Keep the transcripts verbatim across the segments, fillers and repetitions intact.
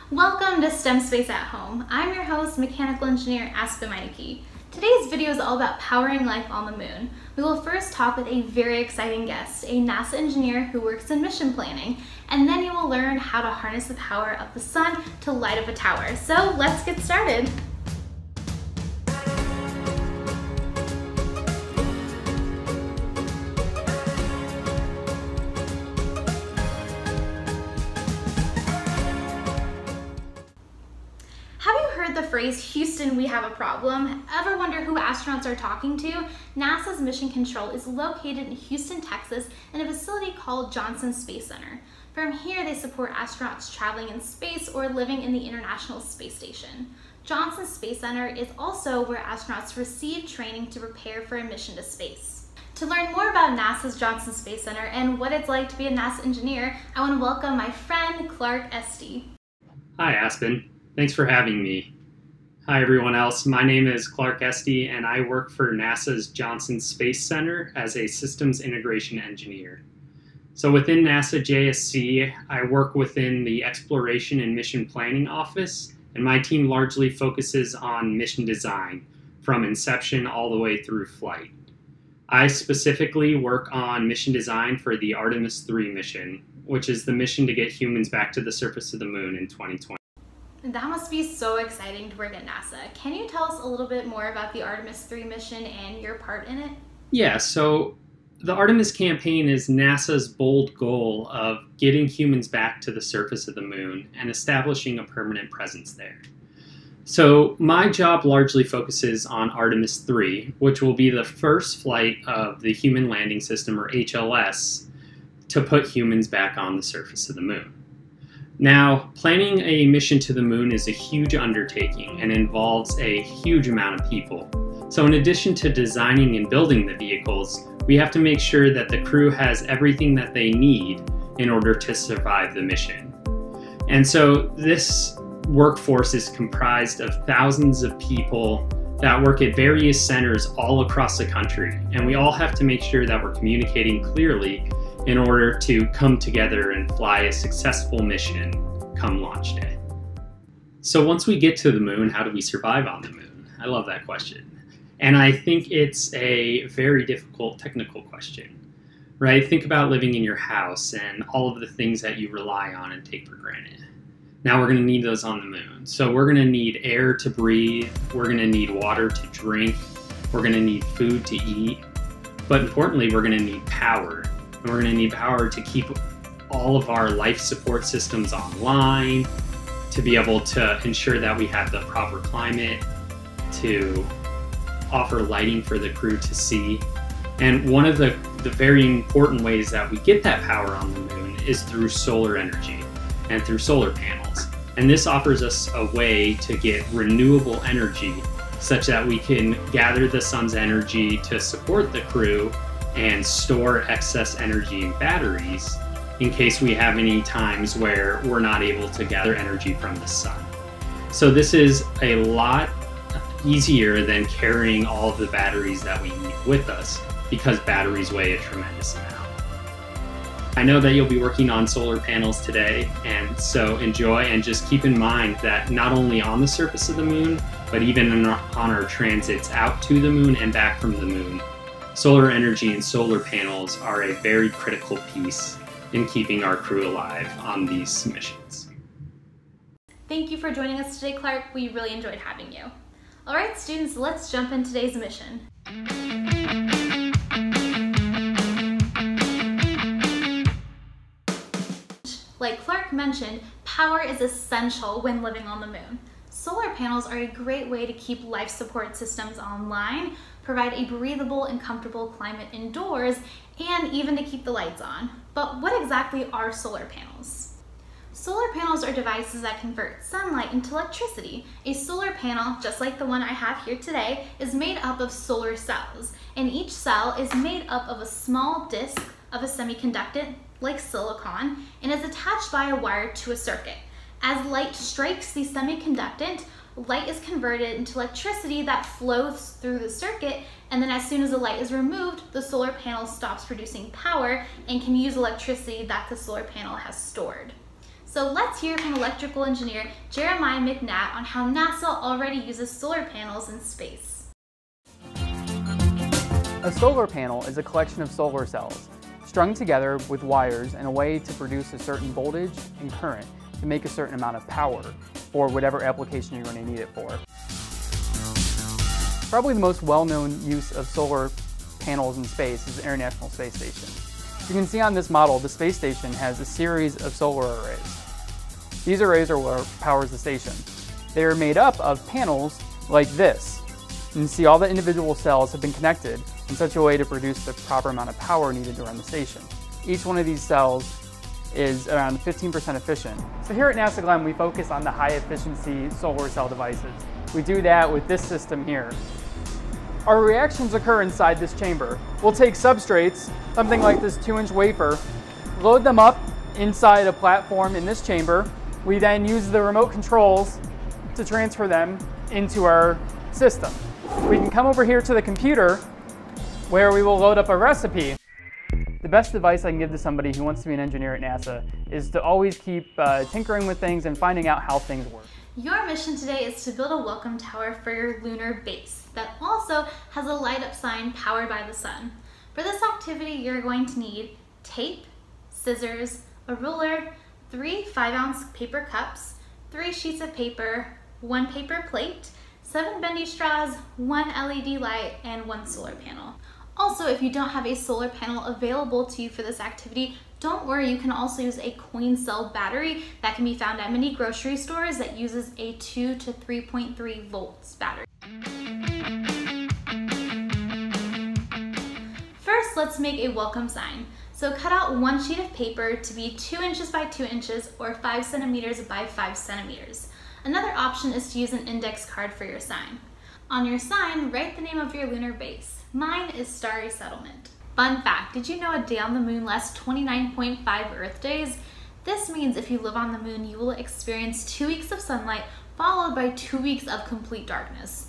Welcome to STEM Space at Home. I'm your host, mechanical engineer Aspen Meineke. Today's video is all about powering life on the moon. We will first talk with a very exciting guest, a NASA engineer who works in mission planning, and then you will learn how to harness the power of the sun to light up a tower. So let's get started. The phrase, "Houston, we have a problem." Ever wonder who astronauts are talking to? NASA's Mission Control is located in Houston, Texas, in a facility called Johnson Space Center. From here, they support astronauts traveling in space or living in the International Space Station. Johnson Space Center is also where astronauts receive training to prepare for a mission to space. To learn more about NASA's Johnson Space Center and what it's like to be a NASA engineer, I want to welcome my friend Clark Esty. Hi, Aspen. Thanks for having me. Hi everyone else, my name is Clark Esty and I work for NASA's Johnson Space Center as a systems integration engineer. So within NASA J S C, I work within the Exploration and Mission Planning Office, and my team largely focuses on mission design from inception all the way through flight. I specifically work on mission design for the Artemis three mission, which is the mission to get humans back to the surface of the moon in twenty twenty. That must be so exciting to work at NASA. Can you tell us a little bit more about the Artemis three mission and your part in it? Yeah, so the Artemis campaign is NASA's bold goal of getting humans back to the surface of the moon and establishing a permanent presence there. So my job largely focuses on Artemis three, which will be the first flight of the Human Landing System, or H L S, to put humans back on the surface of the moon. Now, planning a mission to the moon is a huge undertaking and involves a huge amount of people. So in addition to designing and building the vehicles, we have to make sure that the crew has everything that they need in order to survive the mission. And so this workforce is comprised of thousands of people that work at various centers all across the country. And we all have to make sure that we're communicating clearly in order to come together and fly a successful mission come launch day. So once we get to the moon, how do we survive on the moon? I love that question. And I think it's a very difficult technical question, right? Think about living in your house and all of the things that you rely on and take for granted. Now we're gonna need those on the moon. So we're gonna need air to breathe, we're gonna need water to drink, we're gonna need food to eat, but importantly, we're gonna need power. And we're going to need power to keep all of our life support systems online, to be able to ensure that we have the proper climate, to offer lighting for the crew to see. And one of the, the very important ways that we get that power on the moon is through solar energy and through solar panels. And this offers us a way to get renewable energy such that we can gather the sun's energy to support the crew and store excess energy in batteries in case we have any times where we're not able to gather energy from the sun. So this is a lot easier than carrying all of the batteries that we need with us, because batteries weigh a tremendous amount. I know that you'll be working on solar panels today, and so enjoy, and just keep in mind that not only on the surface of the moon, but even on our, on our transits out to the moon and back from the moon, solar energy and solar panels are a very critical piece in keeping our crew alive on these missions. Thank you for joining us today, Clark. We really enjoyed having you. All right, students, let's jump into today's mission. Like Clark mentioned, power is essential when living on the moon. Solar panels are a great way to keep life support systems online, provide a breathable and comfortable climate indoors, and even to keep the lights on. But what exactly are solar panels? Solar panels are devices that convert sunlight into electricity. A solar panel, just like the one I have here today, is made up of solar cells, and each cell is made up of a small disc of a semiconductor, like silicon, and is attached by a wire to a circuit. As light strikes the semiconductor, light is converted into electricity that flows through the circuit, and then as soon as the light is removed, the solar panel stops producing power and can use electricity that the solar panel has stored. So let's hear from electrical engineer Jeremiah McNatt on how NASA already uses solar panels in space. A solar panel is a collection of solar cells strung together with wires in a way to produce a certain voltage and current to make a certain amount of power for whatever application you're going to need it for. Probably the most well-known use of solar panels in space is the International Space Station. You can see on this model, the space station has a series of solar arrays. These arrays are what powers the station. They are made up of panels like this. You can see all the individual cells have been connected in such a way to produce the proper amount of power needed to run the station. Each one of these cells is around fifteen percent efficient. So here at NASA Glenn, we focus on the high efficiency solar cell devices. We do that with this system here. Our reactions occur inside this chamber. We'll take substrates, something like this two inch wafer, load them up inside a platform in this chamber. We then use the remote controls to transfer them into our system. We can come over here to the computer where we will load up a recipe. The best advice I can give to somebody who wants to be an engineer at NASA is to always keep uh, tinkering with things and finding out how things work. Your mission today is to build a welcome tower for your lunar base that also has a light up sign powered by the sun. For this activity, you're going to need tape, scissors, a ruler, three five ounce paper cups, three sheets of paper, one paper plate, seven bendy straws, one L E D light, and one solar panel. Also, if you don't have a solar panel available to you for this activity, don't worry, you can also use a coin cell battery that can be found at many grocery stores that uses a two to three point three volts battery. First, let's make a welcome sign. So cut out one sheet of paper to be two inches by two inches or five centimeters by five centimeters. Another option is to use an index card for your sign. On your sign, write the name of your lunar base. Mine is Starry Settlement. Fun fact, did you know a day on the moon lasts twenty-nine point five Earth days? This means if you live on the moon, you will experience two weeks of sunlight followed by two weeks of complete darkness.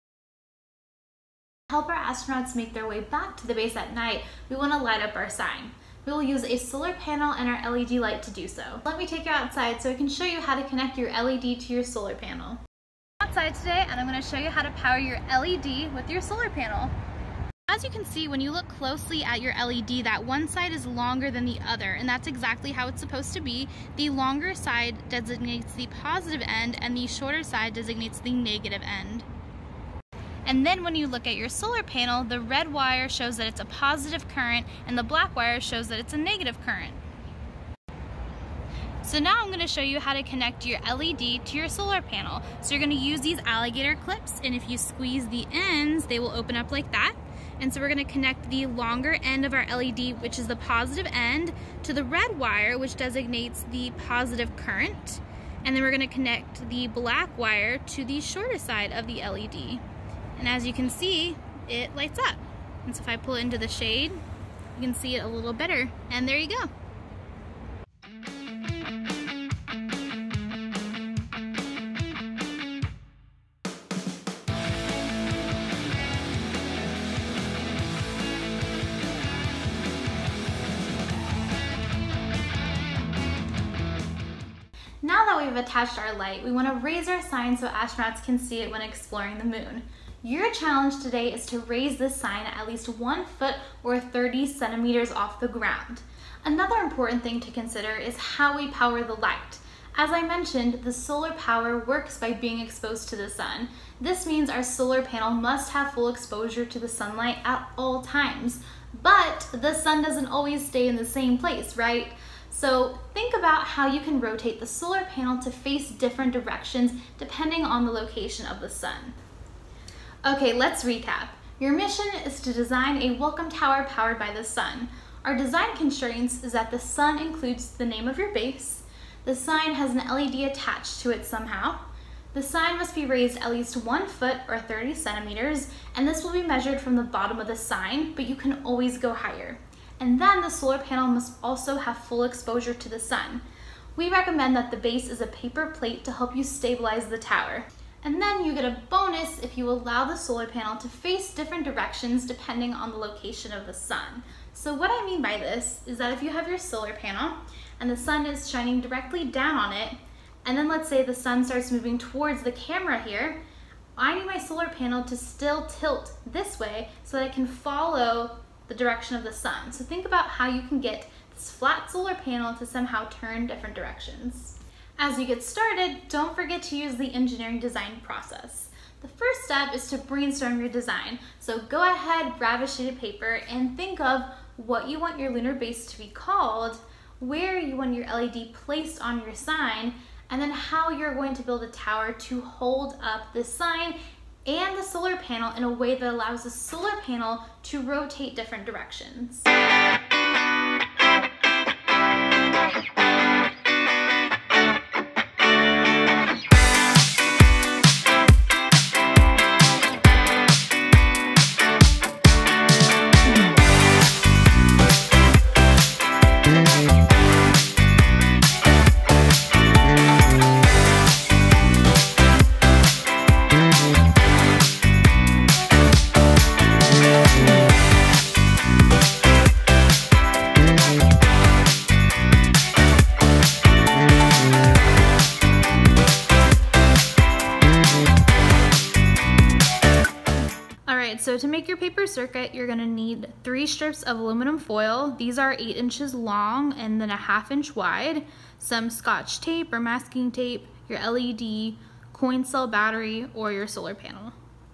To help our astronauts make their way back to the base at night, we want to light up our sign. We will use a solar panel and our L E D light to do so. Let me take you outside so I can show you how to connect your L E D to your solar panel. I'm outside today and I'm going to show you how to power your L E D with your solar panel. As you can see, when you look closely at your L E D, that one side is longer than the other, and that's exactly how it's supposed to be. The longer side designates the positive end and the shorter side designates the negative end. And then when you look at your solar panel, the red wire shows that it's a positive current and the black wire shows that it's a negative current. So now I'm going to show you how to connect your L E D to your solar panel. So you're going to use these alligator clips, and if you squeeze the ends, they will open up like that. And so we're going to connect the longer end of our L E D, which is the positive end, to the red wire, which designates the positive current. And then we're going to connect the black wire to the shorter side of the L E D. And as you can see, it lights up. And so if I pull it into the shade, you can see it a little better. And there you go. Now that we've attached our light, we want to raise our sign so astronauts can see it when exploring the moon. Your challenge today is to raise this sign at least one foot or thirty centimeters off the ground. Another important thing to consider is how we power the light. As I mentioned, the solar power works by being exposed to the sun. This means our solar panel must have full exposure to the sunlight at all times. But the sun doesn't always stay in the same place, right? So think about how you can rotate the solar panel to face different directions depending on the location of the sun. Okay, let's recap. Your mission is to design a welcome tower powered by the sun. Our design constraints is that the sun includes the name of your base, the sign has an L E D attached to it somehow, the sign must be raised at least one foot or thirty centimeters, and this will be measured from the bottom of the sign, but you can always go higher. And then the solar panel must also have full exposure to the sun. We recommend that the base is a paper plate to help you stabilize the tower. And then you get a bonus if you allow the solar panel to face different directions depending on the location of the sun. So what I mean by this is that if you have your solar panel and the sun is shining directly down on it, and then let's say the sun starts moving towards the camera here, I need my solar panel to still tilt this way so that it can follow the direction of the sun. So think about how you can get this flat solar panel to somehow turn different directions. As you get started, don't forget to use the engineering design process. The first step is to brainstorm your design. So go ahead, grab a sheet of paper, and think of what you want your lunar base to be called, where you want your L E D placed on your sign, and then how you're going to build a tower to hold up the sign and the solar panel in a way that allows the solar panel to rotate different directions. So to make your paper circuit, you're going to need three strips of aluminum foil. These are eight inches long and then a half inch wide, some scotch tape or masking tape, your L E D, coin cell battery, or your solar panel.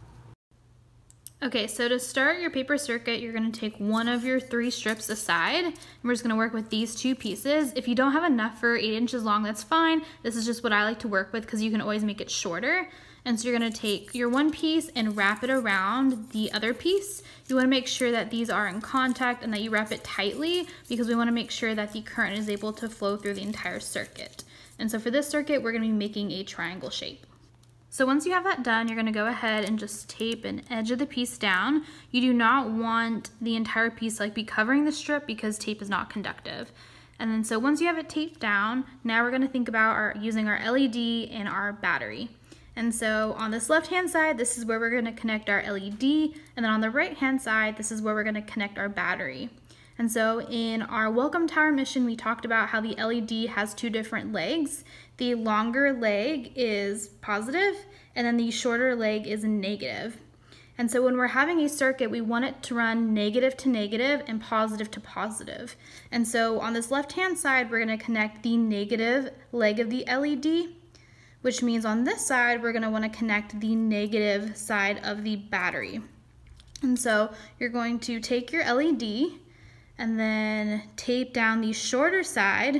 Okay, so to start your paper circuit, you're going to take one of your three strips aside, and we're just going to work with these two pieces. If you don't have enough for eight inches long, that's fine. This is just what I like to work with because you can always make it shorter. And so you're going to take your one piece and wrap it around the other piece. You want to make sure that these are in contact and that you wrap it tightly because we want to make sure that the current is able to flow through the entire circuit. And so for this circuit, we're going to be making a triangle shape. So once you have that done, you're going to go ahead and just tape an edge of the piece down. You do not want the entire piece like be covering the strip because tape is not conductive. And then so once you have it taped down, now we're going to think about our, using our L E D and our battery. And so on this left-hand side, this is where we're going to connect our L E D, and then on the right-hand side, this is where we're going to connect our battery. And so in our Welcome Tower mission, we talked about how the L E D has two different legs. The longer leg is positive, and then the shorter leg is negative. And so when we're having a circuit, we want it to run negative to negative and positive to positive. And so on this left-hand side, we're going to connect the negative leg of the L E D, which means on this side, we're gonna wanna connect the negative side of the battery. And so you're going to take your L E D and then tape down the shorter side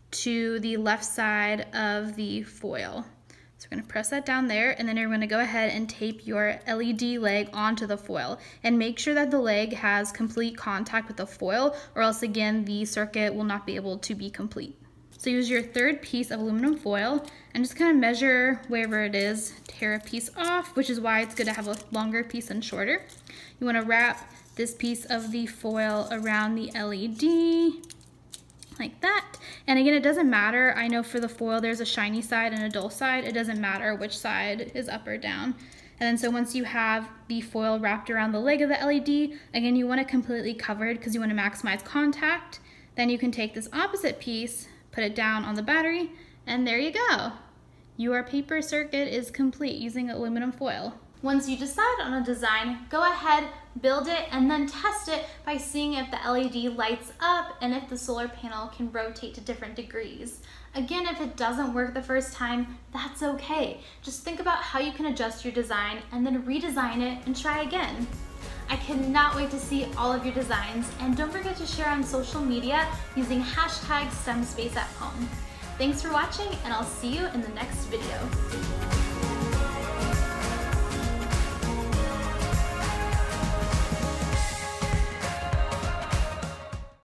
to the left side of the foil. So we're gonna press that down there, and then you're gonna go ahead and tape your L E D leg onto the foil. And make sure that the leg has complete contact with the foil, or else again, the circuit will not be able to be complete. So use your third piece of aluminum foil and just kind of measure wherever it is, tear a piece off, which is why it's good to have a longer piece and shorter. You want to wrap this piece of the foil around the L E D like that. And again, it doesn't matter. I know for the foil, there's a shiny side and a dull side. It doesn't matter which side is up or down. And then so once you have the foil wrapped around the leg of the L E D, again, you want it completely covered because you want to maximize contact. Then you can take this opposite piece, put it down on the battery, and there you go. Your paper circuit is complete using aluminum foil. Once you decide on a design, go ahead, build it, and then test it by seeing if the L E D lights up and if the solar panel can rotate to different degrees. Again, if it doesn't work the first time, that's okay. Just think about how you can adjust your design and then redesign it and try again. I cannot wait to see all of your designs, and don't forget to share on social media using hashtag STEMSpaceAtHome. Thanks for watching, and I'll see you in the next video.